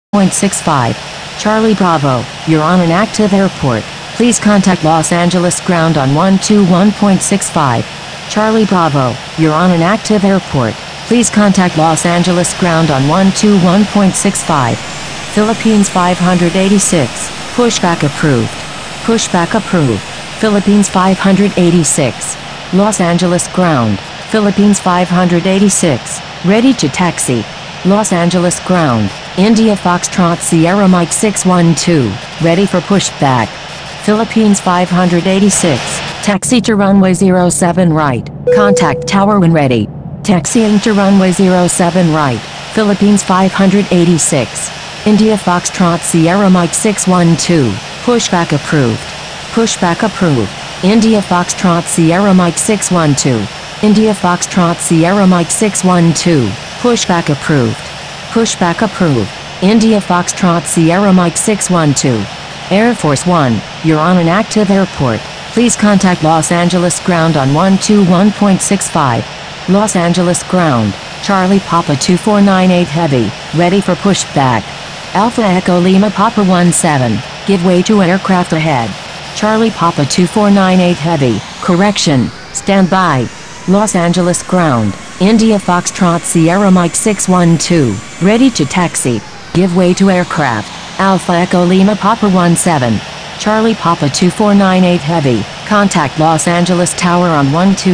0.65. Charlie Bravo, you're on an active airport. Please contact Los Angeles Ground on 121.65. Charlie Bravo, you're on an active airport. Please contact Los Angeles Ground on 121.65. Philippines 586. Pushback approved. Pushback approved. Philippines 586. Los Angeles Ground. Philippines 586. Ready to taxi. Los Angeles Ground. India Foxtrot Sierra Mike 612. Ready for pushback. Philippines 586. Taxi to runway 07 right. Contact tower when ready. Taxiing to runway 07 right. Philippines 586. India Foxtrot Sierra Mike 612. Pushback approved. Pushback approved. India Foxtrot Sierra Mike 612. India Foxtrot Sierra Mike 612. Pushback approved. Pushback approved. India Foxtrot Sierra Mike 612. Air Force One, you're on an active airport. Please contact Los Angeles Ground on 121.65. Los Angeles Ground. Charlie Papa 2498 Heavy, ready for pushback. Alpha Echo Lima Papa 17, give way to aircraft ahead. Charlie Papa 2498 Heavy, correction, stand by. Los Angeles Ground. India Foxtrot Sierra Mike 612, ready to taxi. Give way to aircraft. Alpha Echo Lima Papa 17. Charlie Papa 2498 Heavy, contact Los Angeles Tower on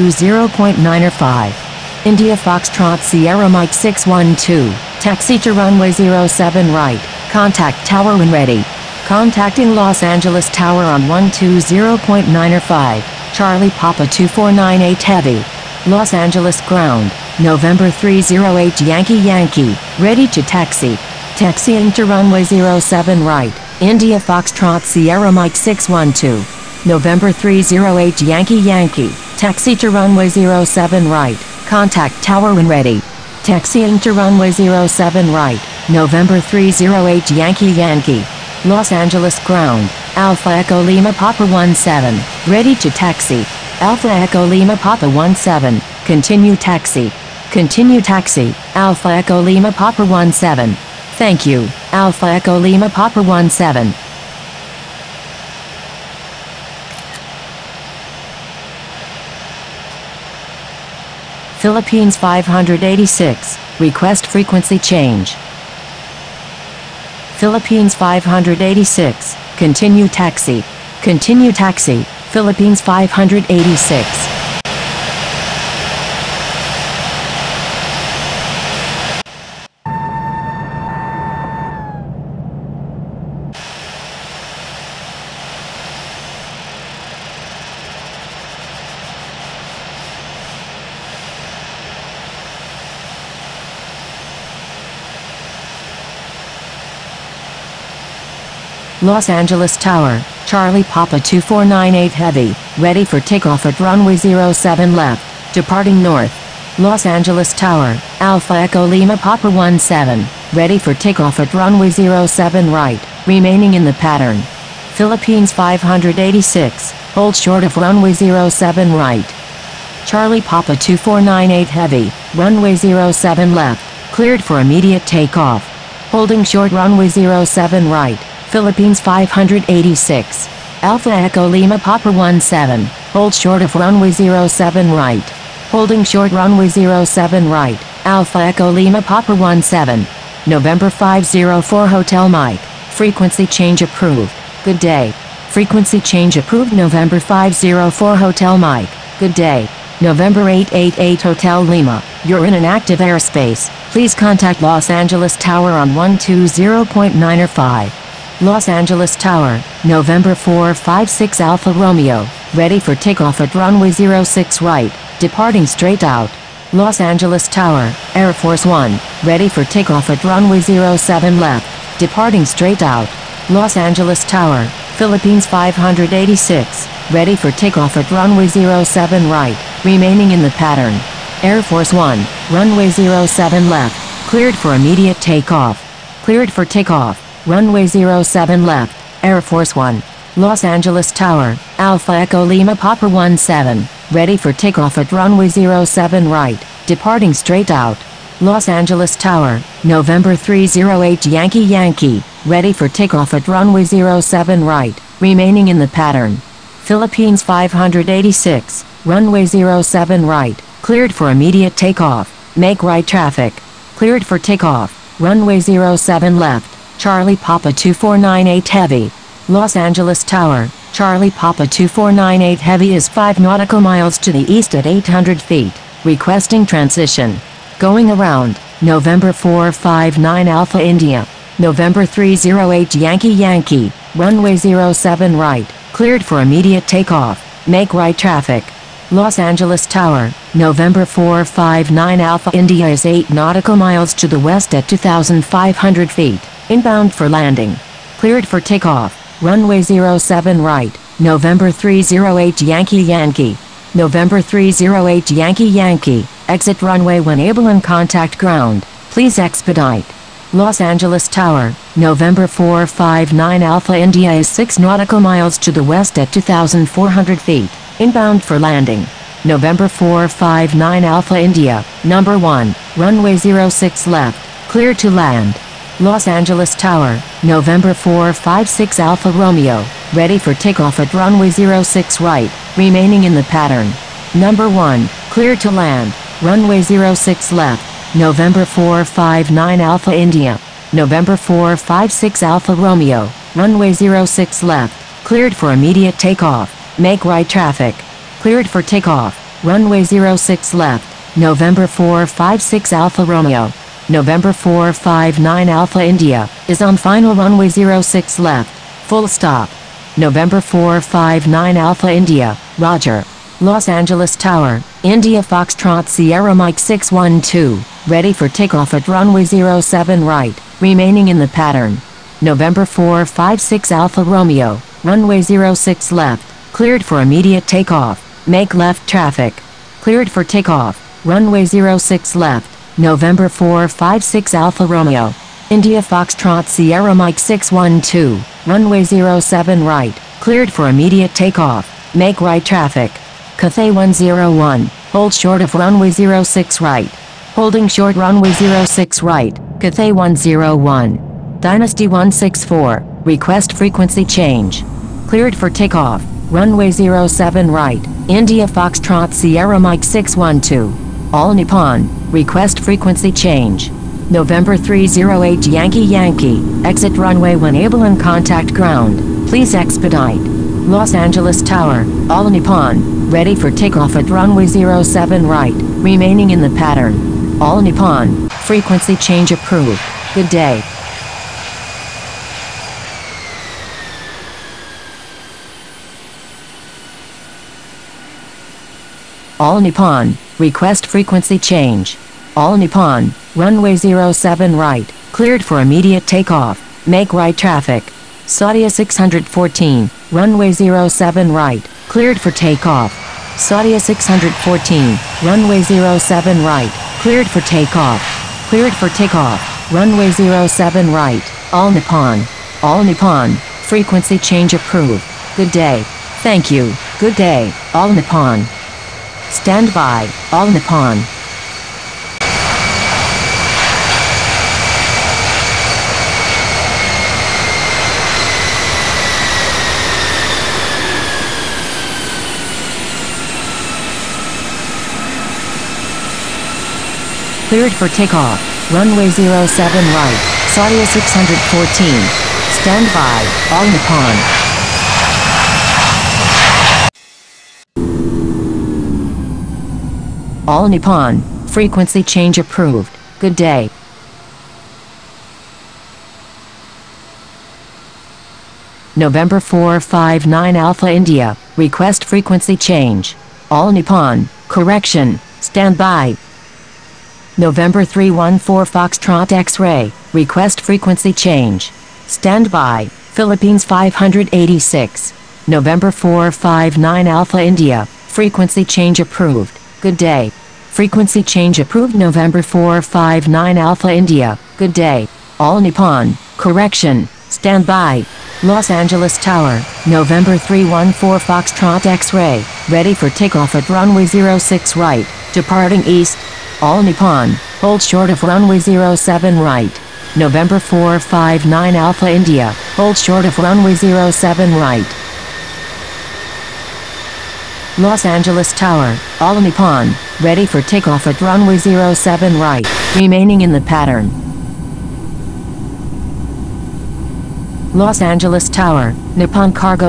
120.905. India Foxtrot Sierra Mike 612, taxi to runway 07 right, contact tower when ready. Contacting Los Angeles Tower on 120.905, Charlie Papa 2498 Heavy. Los Angeles Ground, November 308 Yankee, ready to taxi. Taxiing to runway 07 right, India Foxtrot Sierra Mike 612. November 308 Yankee, taxi to runway 07 right, contact tower when ready. Taxiing to runway 07 right, November 308 Yankee. Los Angeles Ground, Alpha Echo Lima Papa 17, ready to taxi. Alpha Echo Lima Papa 17, continue taxi. Continue taxi, Alpha Echo Lima Papa 17. Thank you, Alpha Echo Lima Papa 17. Philippines 586, request frequency change. Philippines 586, continue taxi. Continue taxi, Philippines 586. Los Angeles Tower, Charlie Papa 2498 Heavy, ready for takeoff at runway 07 left, departing north. Los Angeles Tower, Alpha Echo Lima Papa 17, ready for takeoff at runway 07 right, remaining in the pattern. Philippines 586, hold short of runway 07 right. Charlie Papa 2498 Heavy, runway 07 left, cleared for immediate takeoff. Holding short runway 07 right. Philippines 586. Alpha Echo Lima Papa 17, hold short of runway 07 right. Holding short runway 07 right, Alpha Echo Lima Papa 17. November 504 Hotel Mike, frequency change approved. Good day. Frequency change approved November 504 Hotel Mike, good day. November 888 Hotel Lima, you're in an active airspace. Please contact Los Angeles Tower on 120.905. Los Angeles Tower, November 456 Alpha Romeo, ready for takeoff at runway 06 right, departing straight out. Los Angeles Tower, Air Force One, ready for takeoff at runway 07 left, departing straight out. Los Angeles Tower, Philippines 586, ready for takeoff at runway 07 right, remaining in the pattern. Air Force One, runway 07 left, cleared for immediate takeoff. Cleared for takeoff. Runway 07 left, Air Force One. Los Angeles Tower, Alpha Echo Lima Papa 17, ready for takeoff at runway 07 right, departing straight out. Los Angeles Tower, November 308 Yankee Yankee, ready for takeoff at runway 07 right, remaining in the pattern. Philippines 586, runway 07 right, cleared for immediate takeoff, make right traffic. Cleared for takeoff, runway 07 left, Charlie Papa 2498 Heavy. Los Angeles Tower, Charlie Papa 2498 Heavy is 5 nautical miles to the east at 800 feet, requesting transition. Going around, November 459 Alpha India, November 308 Yankee Yankee, runway 07 right, cleared for immediate takeoff, make right traffic. Los Angeles Tower, November 459 Alpha India is 8 nautical miles to the west at 2,500 feet, inbound for landing. Cleared for takeoff, runway 07 right, November 308 Yankee Yankee, November 308 Yankee Yankee, exit runway when able and contact ground, please expedite. Los Angeles Tower, November 459 Alpha India is 6 nautical miles to the west at 2,400 feet, inbound for landing. November 459 Alpha India, number 1, runway 06 left, clear to land. Los Angeles Tower, November 456 Alpha Romeo, ready for takeoff at runway 06 right, remaining in the pattern. Number 1, clear to land, runway 06 left, November 459 Alpha India, November 456 Alpha Romeo, runway 06 left, cleared for immediate takeoff, make right traffic. Cleared for takeoff, runway 06 left, November 456 Alpha Romeo, November 459 Alpha India, is on final runway 06 left, full stop. November 459 Alpha India, Roger. Los Angeles Tower, India Foxtrot Sierra Mike 612, ready for takeoff at runway 07 right, remaining in the pattern. November 456 Alpha Romeo, runway 06 left, cleared for immediate takeoff, make left traffic. Cleared for takeoff, runway 06 left, November 456 Alpha Romeo, India Foxtrot Sierra Mike 612, runway 07 right, cleared for immediate takeoff, make right traffic. Cathay 101, hold short of runway 06 right. Holding short runway 06 right, Cathay 101. Dynasty 164, request frequency change. Cleared for takeoff, runway 07 right, India Foxtrot Sierra Mike 612. All Nippon, request frequency change. November 308 Yankee Yankee, exit runway when able and contact ground, please expedite. Los Angeles Tower, All Nippon, ready for takeoff at runway 07 right, remaining in the pattern. All Nippon, frequency change approved. Good day. All Nippon, request frequency change. All Nippon, runway 07 right, cleared for immediate takeoff, make right traffic. Saudia 614, runway 07 right, cleared for takeoff. Saudia 614, runway 07 right, cleared for takeoff. Cleared for takeoff, runway 07 right, All Nippon. All Nippon, frequency change approved. Good day. Thank you, good day, All Nippon. Stand by, All Nippon. Cleared for takeoff, runway 07 right, Saudia 614. Stand by, All Nippon. All Nippon, frequency change approved. Good day. November 459 Alpha India, request frequency change. All Nippon, correction, stand by. November 314 Foxtrot X-Ray, request frequency change. Stand by, Philippines 586. November 459 Alpha India, frequency change approved. Good day. Frequency change approved November 459 Alpha India, good day. All Nippon, correction, stand by. Los Angeles Tower, November 314 Foxtrot X-Ray, ready for takeoff at runway 06 right, departing east. All Nippon, hold short of runway 07 right. November 459 Alpha India, hold short of runway 07 right. Los Angeles Tower, All Nippon, ready for takeoff at runway 07 right, remaining in the pattern. Los Angeles Tower, Nippon Cargo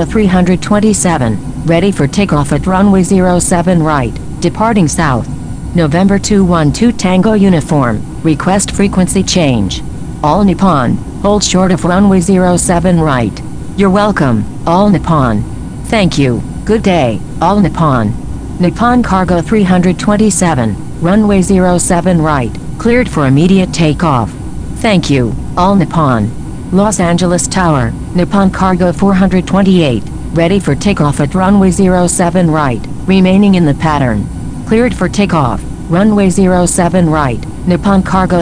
327, ready for takeoff at runway 07 right, departing south. November 212 Tango Uniform, request frequency change. All Nippon, hold short of runway 07 right. You're welcome, All Nippon. Thank you, good day, All Nippon. Nippon Cargo 327, runway 07 right, cleared for immediate takeoff. Thank you, All Nippon. Los Angeles Tower, Nippon Cargo 428, ready for takeoff at runway 07 right, remaining in the pattern. Cleared for takeoff, runway 07 right, Nippon Cargo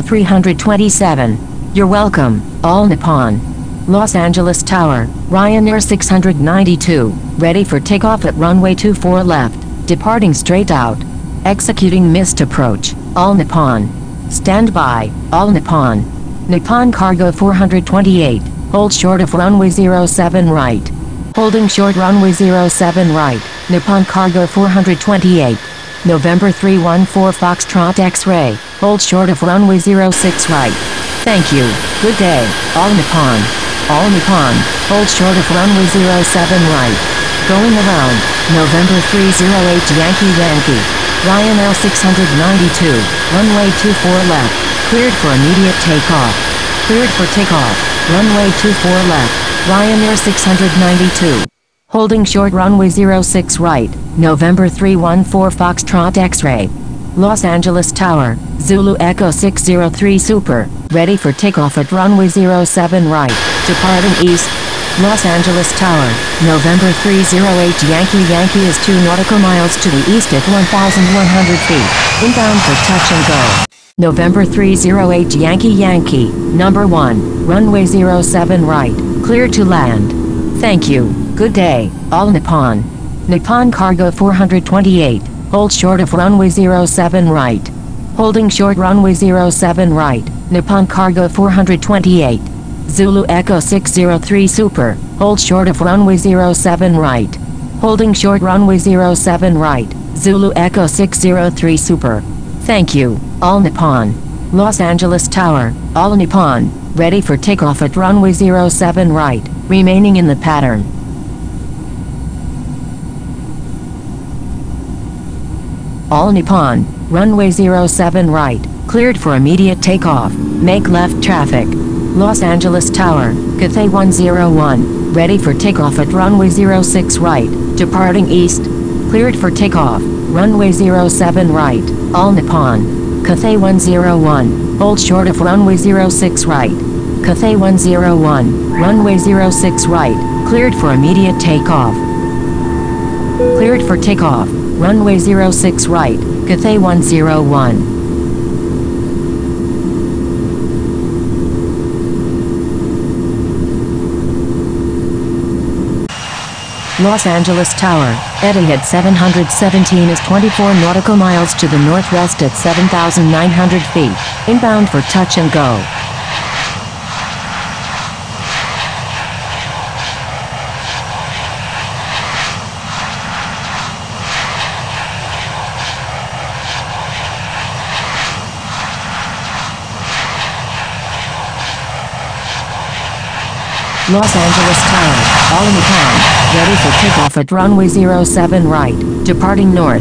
327. You're welcome, All Nippon. Los Angeles Tower, Ryanair 692, ready for takeoff at runway 24 left, departing straight out. Executing missed approach, All Nippon. Stand by, All Nippon. Nippon Cargo 428, hold short of runway 07 right. Holding short runway 07 right, Nippon Cargo 428. November 314 Foxtrot X-Ray, hold short of runway 06 right. Thank you, good day, All Nippon. All Nippon, hold short of runway 07 right. Going around, November 308 Yankee Yankee. Ryanair 692, runway 24 left, cleared for immediate takeoff. Cleared for takeoff, runway 24 left, Ryanair 692. Holding short runway 06 right, November 314 Foxtrot X-Ray. Los Angeles Tower, Zulu Echo 603 Super, ready for takeoff at runway 07 right, departing east. Los Angeles Tower, November 308 Yankee Yankee is 2 nautical miles to the east at 1,100 feet, inbound for touch and go. November 308 Yankee Yankee, number 1, runway 07 right, clear to land. Thank you, good day, All Nippon. Nippon Cargo 428, hold short of runway 07 right. Holding short runway 07 right, Nippon Cargo 428. Zulu Echo 603 Super, hold short of runway 07 right. Holding short runway 07 right, Zulu Echo 603 Super. Thank you, All Nippon. Los Angeles Tower, All Nippon, ready for takeoff at runway 07 right, remaining in the pattern. All Nippon, runway 07 right, cleared for immediate takeoff, make left traffic. Los Angeles Tower, Cathay 101, ready for takeoff at runway 06 right, departing east. Cleared for takeoff, runway 07 right, All Nippon. Cathay 101, hold short of runway 06 right. Cathay 101, runway 06 right, cleared for immediate takeoff. Cleared for takeoff, runway 06 right, Cathay 101. Los Angeles Tower, Etihad 717 is 24 nautical miles to the northwest at 7,900 feet, inbound for touch and go. Los Angeles Tower, All Nippon, ready for takeoff at runway 07 right, departing north.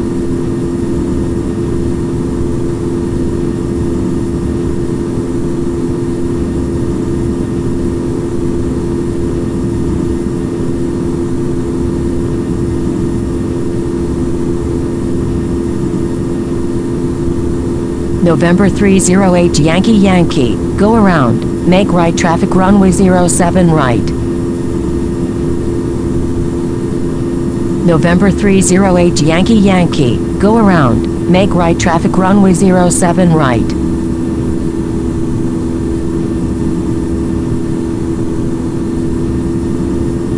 November 308 Yankee Yankee, go around, make right traffic runway 07 right. November 308 Yankee Yankee, go around, make right traffic runway 07 right.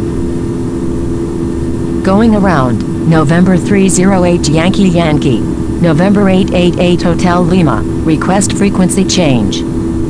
Going around, November 308 Yankee Yankee. November 888 Hotel Lima, request frequency change.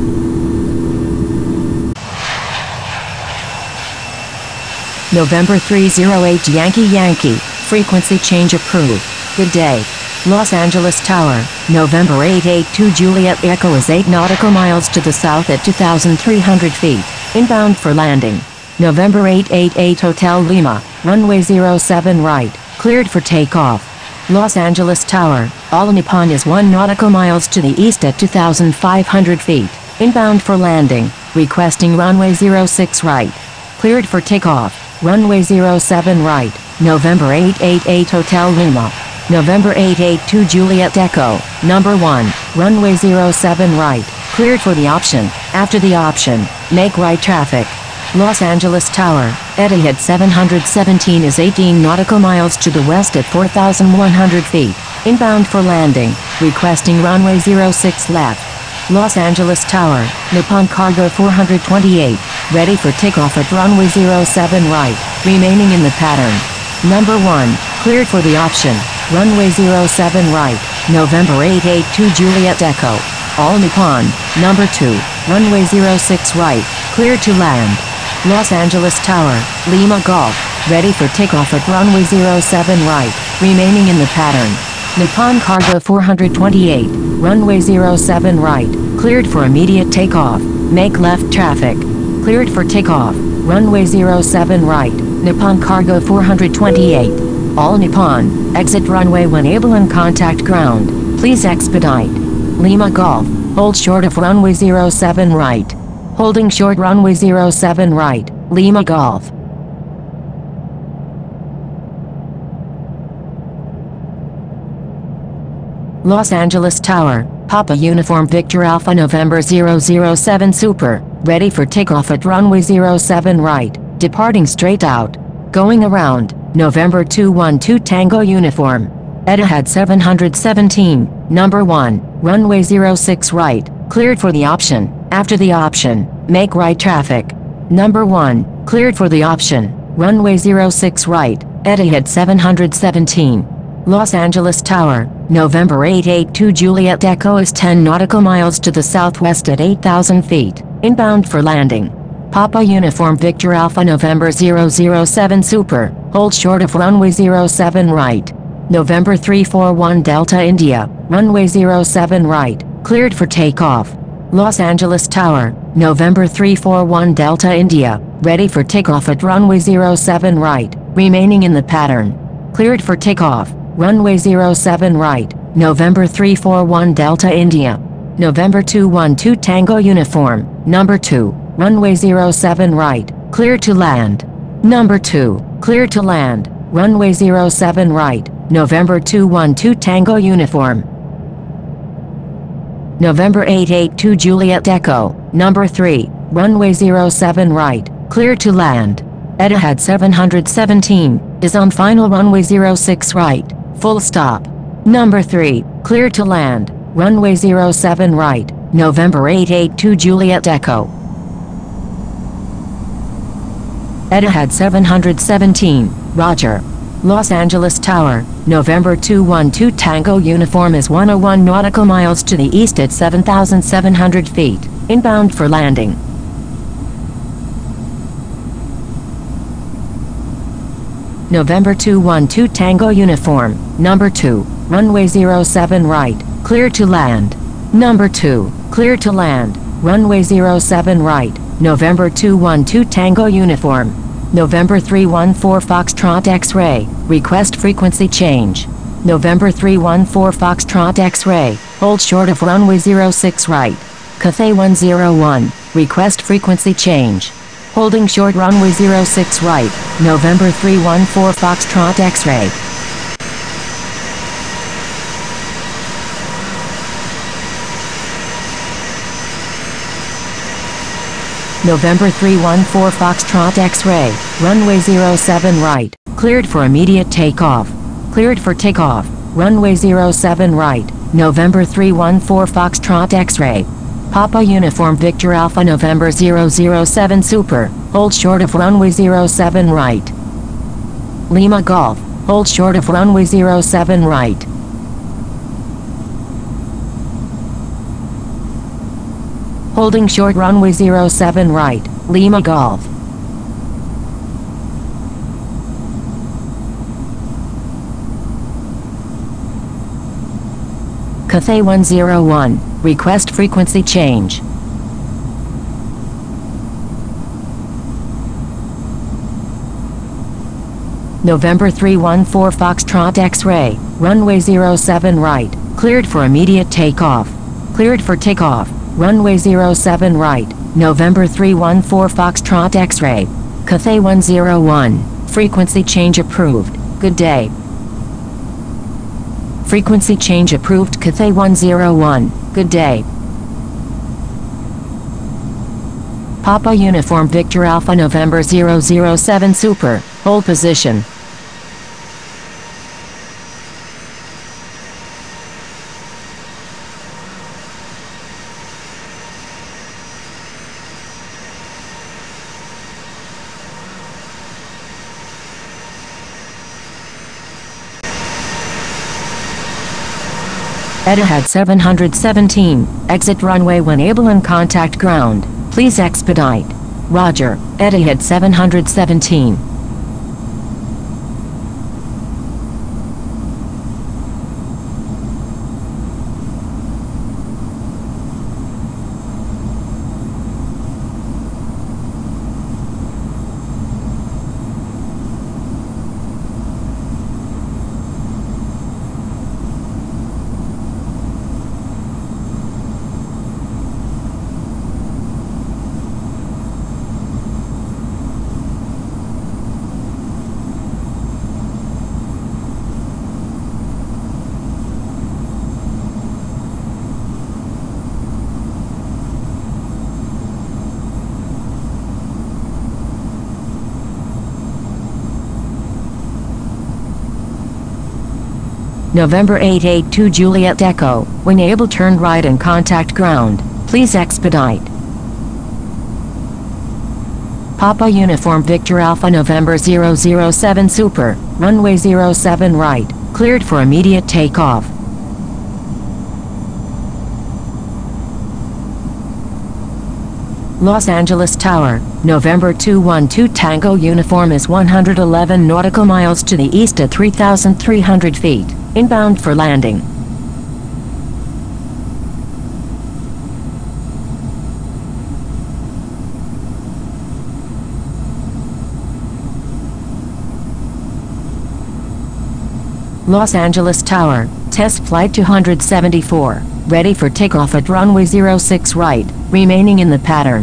November 308 Yankee Yankee, frequency change approved. Good day. Los Angeles Tower, November 882 Juliet Echo is 8 nautical miles to the south at 2,300 feet, inbound for landing. November 888 Hotel Lima, runway 07 right, cleared for takeoff. Los Angeles Tower, All Nippon is 1 nautical miles to the east at 2,500 feet, inbound for landing, requesting runway 06 right. Cleared for takeoff, runway 07 right, November 888 Hotel Lima. November 882 Juliet Echo, number 1, runway 07 right, cleared for the option. After the option, make right traffic. Los Angeles Tower, Etihad 717 is 18 nautical miles to the west at 4,100 feet, inbound for landing, requesting runway 06 left. Los Angeles Tower, Nippon Cargo 428, ready for takeoff at runway 07 right, remaining in the pattern. Number 1, cleared for the option, runway 07 right, November 882 Juliet Echo. All Nippon, number 2, runway 06 right, cleared to land. Los Angeles Tower, Lima Golf, ready for takeoff at runway 07 right, remaining in the pattern. Nippon Cargo 428, runway 07 right, cleared for immediate takeoff, make left traffic. Cleared for takeoff, runway 07 right, Nippon Cargo 428. All Nippon, exit runway when able and contact ground, please expedite. Lima Golf, hold short of runway 07 right. Holding short runway 07 right, Lima Golf. Los Angeles Tower, Papa Uniform Victor Alpha November 007 Super, ready for takeoff at runway 07 right, departing straight out. Going around, November 212 Tango Uniform. Etihad 717, number 1, runway 06 right, cleared for the option. After the option, make right traffic. Number 1, cleared for the option, runway 06 right, Etihad 717. Los Angeles Tower, November 882 Juliet Echo is 10 nautical miles to the southwest at 8,000 feet, inbound for landing. Papa Uniform Victor Alpha November 007 Super, hold short of runway 07 right. November 341 Delta India, runway 07 right, cleared for takeoff. Los Angeles Tower, November 341 Delta India, ready for takeoff at runway 07 right, remaining in the pattern. Cleared for takeoff, runway 07 right, November 341 Delta India. November 212 Tango Uniform, number 2, runway 07 right, clear to land. Number 2, clear to land, runway 07 right, November 212 Tango Uniform. November 882 Juliet Echo, number 3, runway 07 right, clear to land. Etihad 717, is on final runway 06 right, full stop. Number 3, clear to land, runway 07 right, November 882 Juliet Echo. Etihad 717, roger. Los Angeles Tower, November 212 Tango Uniform is 101 nautical miles to the east at 7,700 feet, inbound for landing. November 212 Tango Uniform, number 2, runway 07 right, clear to land. Number 2, clear to land, runway 07 right, November 212 Tango Uniform. November 314 Foxtrot X-Ray, request frequency change. November 314 Foxtrot X-Ray, hold short of runway 06 right. Cathay 101, request frequency change. Holding short runway 06 right, November 314 Foxtrot X-Ray. November 314 Foxtrot X-Ray, runway 07 right, cleared for immediate takeoff. Cleared for takeoff, runway 07 right, November 314 Foxtrot X-Ray. Papa Uniform Victor Alpha November 007 Super, hold short of runway 07 right. Lima Golf, hold short of runway 07 right. Holding short runway 07 right, Lima Golf. Cathay 101, request frequency change. November 314 Foxtrot X-ray, runway 07 right, cleared for immediate takeoff. Cleared for takeoff, runway 07 right, November 314 Foxtrot X-ray. Cathay 101, frequency change approved, good day. Frequency change approved Cathay 101, good day. Papa Uniform Victor Alpha November 007 Super, hold position. Etihad 717, exit runway when able and contact ground, please expedite. Roger, Etihad 717. November 882 Juliet Echo, when able turn right and contact ground, please expedite. Papa Uniform Victor Alpha November 007 Super, runway 07 right, cleared for immediate takeoff. Los Angeles Tower, November 212 Tango Uniform is 111 nautical miles to the east at 3,300 feet, inbound for landing. Los Angeles Tower, test flight 274, ready for takeoff at runway 06 right, remaining in the pattern.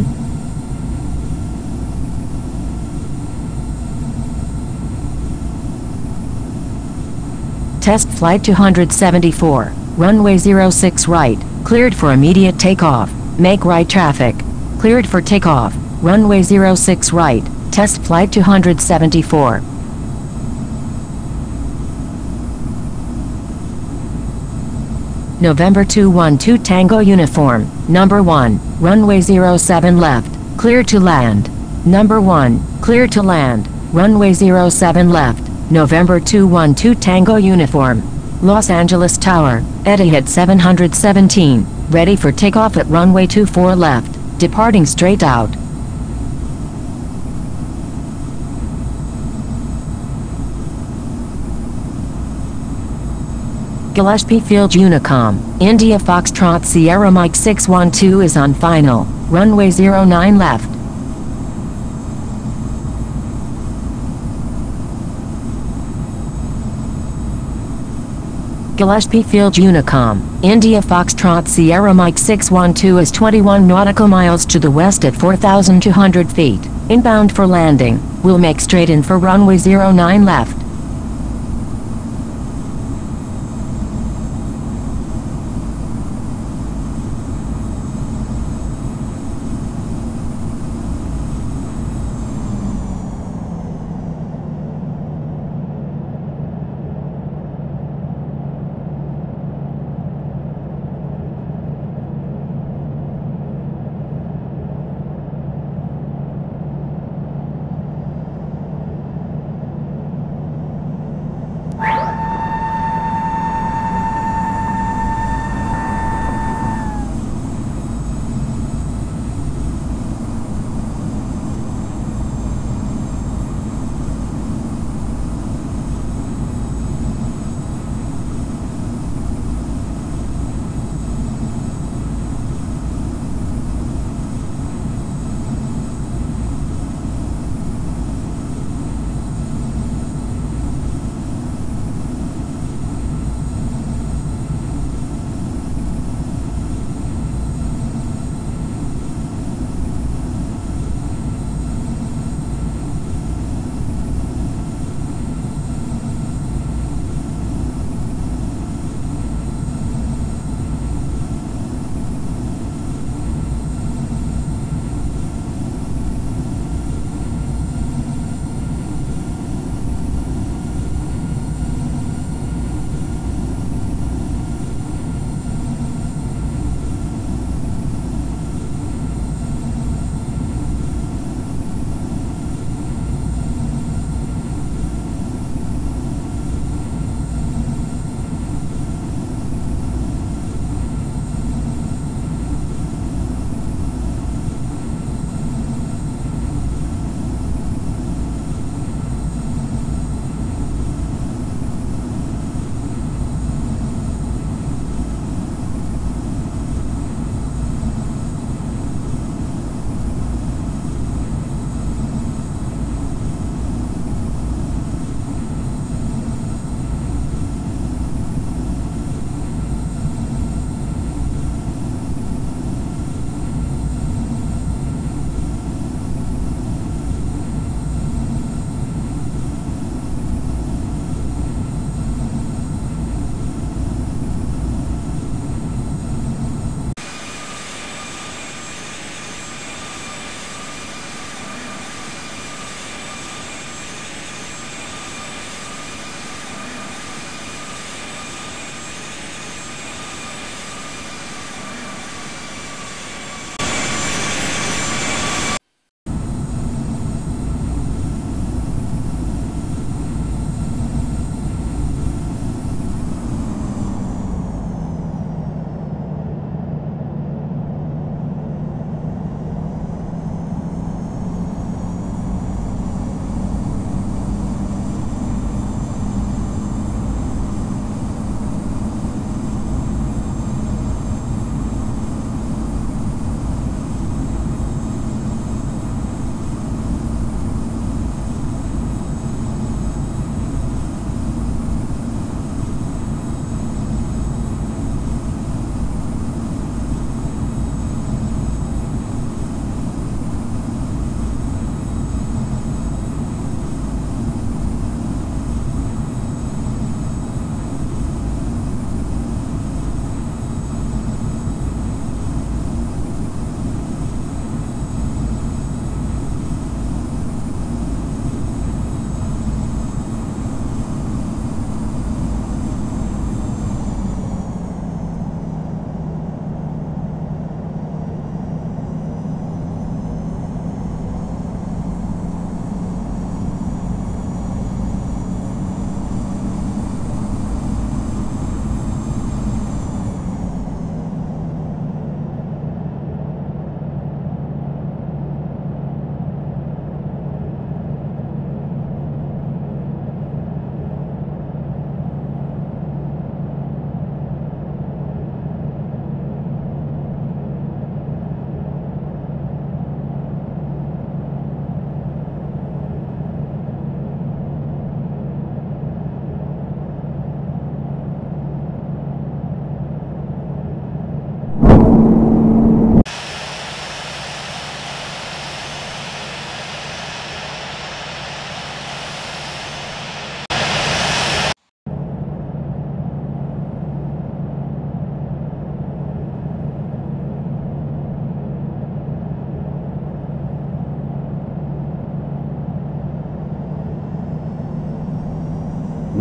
Test flight 274, runway 06 right, cleared for immediate takeoff, make right traffic. Cleared for takeoff, runway 06 right, test flight 274. November 212 Tango Uniform, number 1, runway 07 left, clear to land. Number 1, clear to land, runway 07 left, November 212 Tango Uniform. Los Angeles Tower, Etihad 717, ready for takeoff at runway 24 left, departing straight out. Gillespie Field Unicom, India Foxtrot Sierra Mike 612 is on final, runway 09 left. Gillespie Field Unicom, India Foxtrot Sierra Mike 612 is 21 nautical miles to the west at 4,200 feet, inbound for landing, will make straight in for runway 09 left.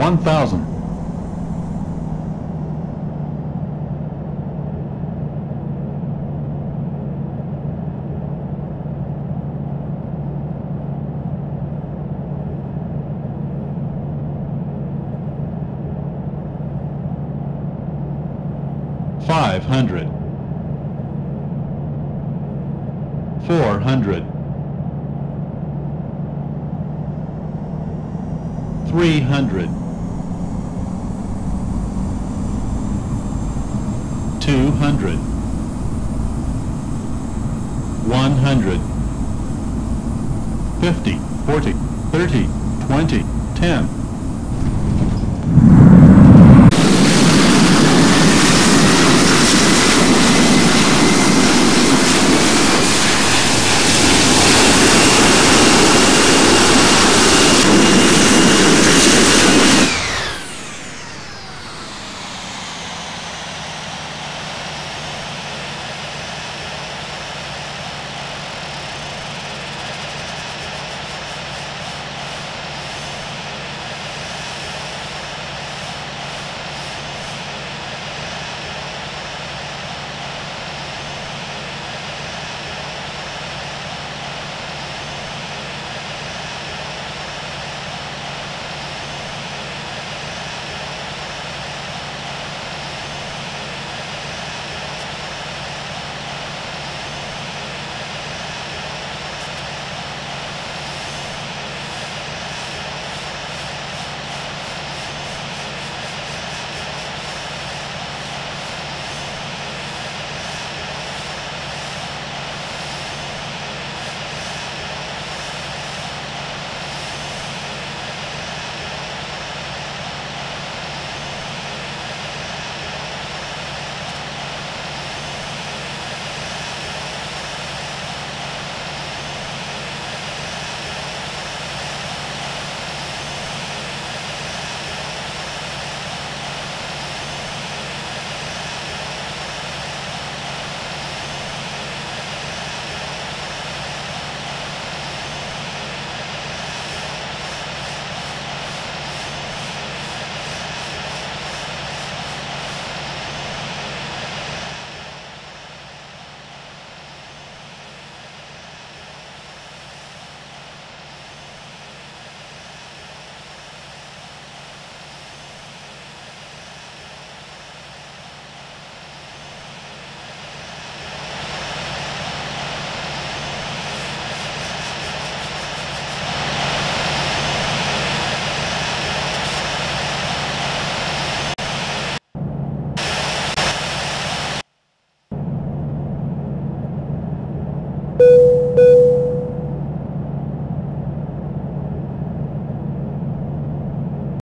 1,000. 500. 400. 300. 200. 100. 50, 40, 30, 20, 10.